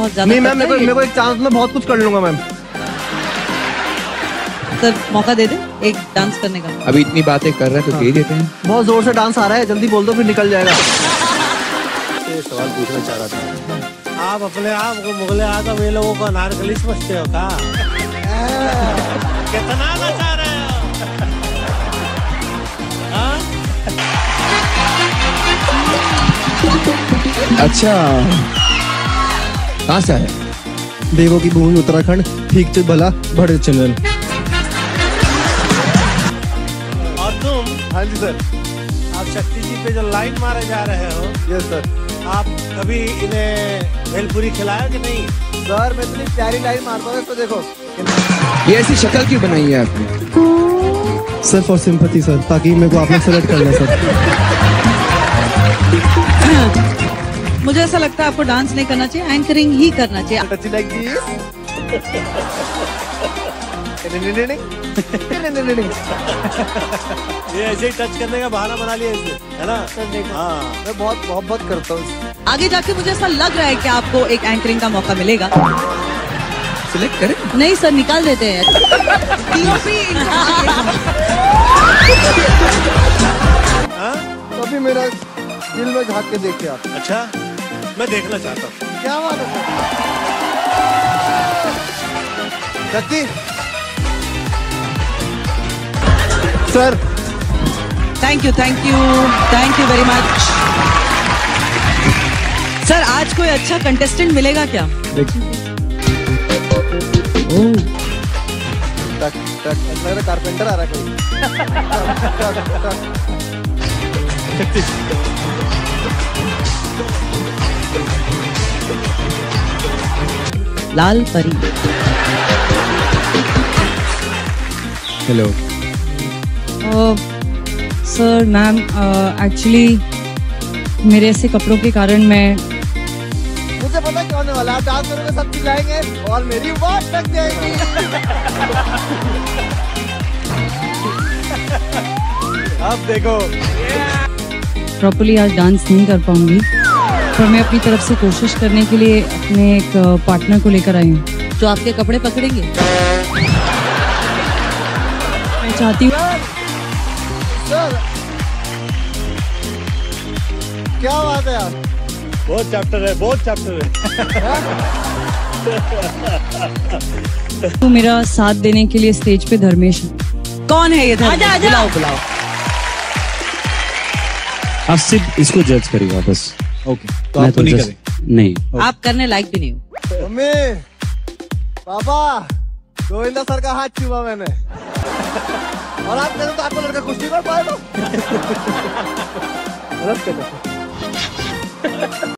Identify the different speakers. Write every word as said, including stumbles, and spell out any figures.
Speaker 1: बहुत ज्यादा।
Speaker 2: नहीं मैम, मेरे को मेरे को एक चांस में बहुत कुछ कर लूंगा मैम।
Speaker 1: सर मौका दे दे एक डांस करने का।
Speaker 3: अभी इतनी बातें कर रहे हैं तो दे देते हैं।
Speaker 2: बहुत जोर से डांस आ रहा है, जल्दी बोल दो फिर निकल जाएगा।
Speaker 4: ये सवाल पूछना चाह रहा था, आप अपने आप को मुगले आजम ये लोगों को अनारकली समझते हो क्या? कितना नचा रहे हो?
Speaker 3: अच्छा कहाँ से आया?
Speaker 2: देवों की भूमि उत्तराखंड, ठीक से भला बड़े चंदन।
Speaker 4: और तुम?
Speaker 2: हाँ जी सर।
Speaker 4: आप शक्ति जी पे जो लाइन मारे जा रहे हो,
Speaker 2: यस सर।
Speaker 4: आप कभी इन्हें भेलपुरी खिलाया कि नहीं?
Speaker 2: सर मैं इतनी प्यारी लाइन मारता हूँ इसको देखो।
Speaker 3: ये ऐसी शक्ल क्यों बनाई है आपने?
Speaker 2: सर फॉर सिंपैथी सर, ताकि मेरे को आपने सेलेक्ट कर ले सर।
Speaker 1: मुझे ऐसा लगता है आपको डांस नहीं करना चाहिए, एंकरिंग ही करना चाहिए।
Speaker 2: Touch like this.
Speaker 4: ये ऐसे ही टच करने का बहाना बना लिया इसने, है ना? हाँ,
Speaker 2: मैं बहुत मोहब्बत करता हूँ।
Speaker 1: आगे जाके मुझे ऐसा लग रहा है कि आपको एक एंकरिंग का मौका मिलेगा।
Speaker 3: सिलेक्ट करें?
Speaker 1: नहीं सर, निकाल देते हैं।
Speaker 2: कभी मेरा दिल में झांक के देखिए आप।
Speaker 4: अच्छा, मैं देखना चाहता हूँ।
Speaker 2: क्या बात है सच्ची sir.
Speaker 1: Thank you thank you thank you very much. Sir आज कोई अच्छा कंटेस्टेंट मिलेगा क्या? ओह
Speaker 2: टक टक, लग रहा कारपेंटर आ रहा है कोई।
Speaker 1: लाल परी।
Speaker 3: हेलो
Speaker 5: सर मैम, एक्चुअली मेरे ऐसे कपड़ों के कारण मैं
Speaker 2: मुझे पता क्या होने वाला है, आप डांस करोगे सब चिल्लाएंगे और मेरी बात तक जाएगी। अब देखो
Speaker 5: प्रॉपर्ली आज डांस नहीं कर पाऊंगी, पर मैं अपनी तरफ से कोशिश करने के लिए अपने एक पार्टनर को लेकर आई हूँ
Speaker 1: जो आपके कपड़े पकड़ेंगे।
Speaker 5: मैं चाहती हूँ।
Speaker 2: सर क्या बात है यार,
Speaker 4: बहुत चैप्टर है, बहुत चैप्टर है।
Speaker 5: तो मेरा साथ देने के लिए स्टेज पे धर्मेश है।
Speaker 1: कौन है ये धर्मेश?
Speaker 5: आजा, आजा।
Speaker 1: बुलाओ बुलाओ।
Speaker 6: आप सिर्फ इसको जज करिएगा बस।
Speaker 4: ओके, तो
Speaker 6: मैं
Speaker 4: आप तो नहीं करें?
Speaker 6: नहीं।
Speaker 1: आप करने लायक भी नहीं हो।
Speaker 2: मम्मी पापा, गोविंदा सर का हाथ छुआ मैंने। और आप कहते तो आपको लड़का कुछ नहीं कर पाएगा।